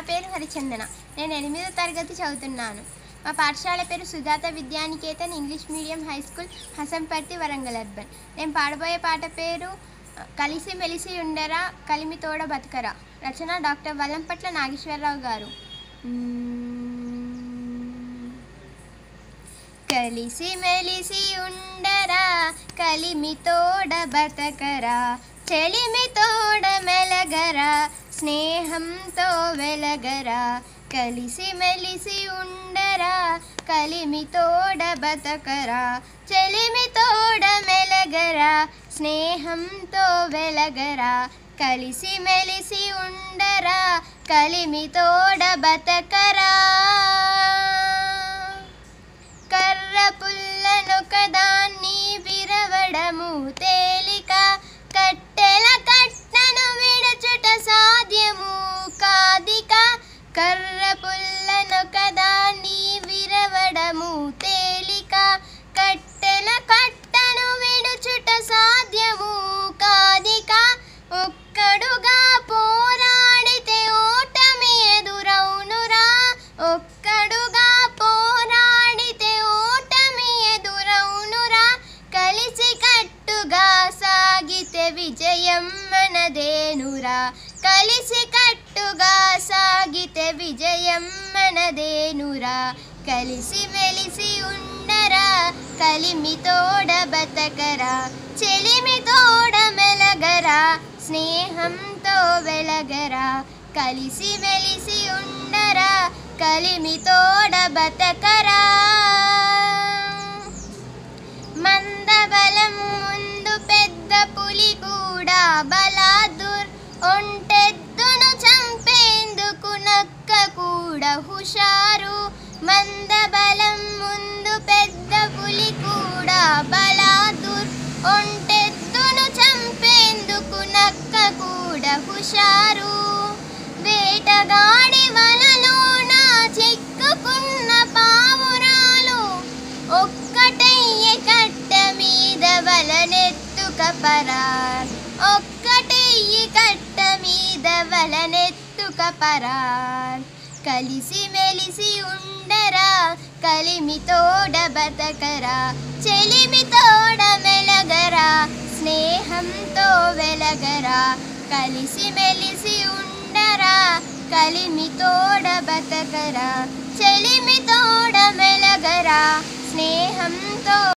పేరు హరిచందన. నేను 8వ తరగతి చదువుతున్నాను. మా పాఠశాల పేరు Sujatha Vidyanikethan English medium high school, Hasanparthi, Warangal urban. నేను పాడబోయే పాట పేరు కలిసి మెలిసి ఉండరా కలిమి తోడ బతకరా. రచన డాక్టర్ వల్లంపట్ల నాగేశ్వరరావు గారు. కలిసి మెలిసి ఉండరా కలిమి తోడ బతకరా, చెలిమి తోడ మెలగరా స్నేహంతో వెలగరా. కలిసి మెలిసి ఉండరా కలిమి తోడ బతకరా, చెలిమి తోడ మెలగరా స్నేహంతో వెలగరా. కలిసి మెలిసి ఉండరా కలిమి తోడ బతకరా. కర్ర పుల్లనొకదాన్ని విరవడము తేలిక, కట్టెల కట్టను విడచుట సాధ్యము కాదిక. కర్ర పుల్లనొకదాన్ని విరవడము తేలిక, కట్టెల కట్టను విడుచుట సాధ్యము కాదిక. ఒక్కడుగా పోరాడితే ఓటమి ఎదురవునురా, ఒక్కడుగా పోరాడితే ఓటమి ఎదురవునురా. కలిసి కట్టుగా సాగితే విజయం మనదేనురా, కలిసి కట్టుగా సాగితే విజయం మనదేనురా. కలిసి మెలిసి ఉండరా కలిమి తోడ బతకరా, చెలిమి తోడ మెలగరా స్నేహంతో వెలగరా. కలిసి మెలిసి ఉండరా కలిమి తోడ బతకరా. మందబలం ముందు పెద్ద పులి కూడా బలాదుర్, ఒంటెద్దును చంపేందుకు నక్క కూడా హుషారు. మందబలం ముందు పెద్ద పులి కూడా బలాదుర్, ఒంటెద్దును చంపేందుకు నక్క కూడా హుషారు. వేటగాడి వలలోన చిక్కుకున్న పావురాలు, ఒక్కటయ్యే కట్ట మీద వలనెత్తుక పరార్, ఒక్కటయ్యి కట్ట మీద వలనెత్తుక పరార్. కలిసి మెలిసి ఉండరా కలిమి తోడ బతకరా, చెలిమి తోడ మెలగరా స్నేహంతో వెలగరా. కలిసి మెలిసి ఉండరా కలిమి తోడ బతకరా, చెలిమి తోడ మెలగరా స్నేహంతో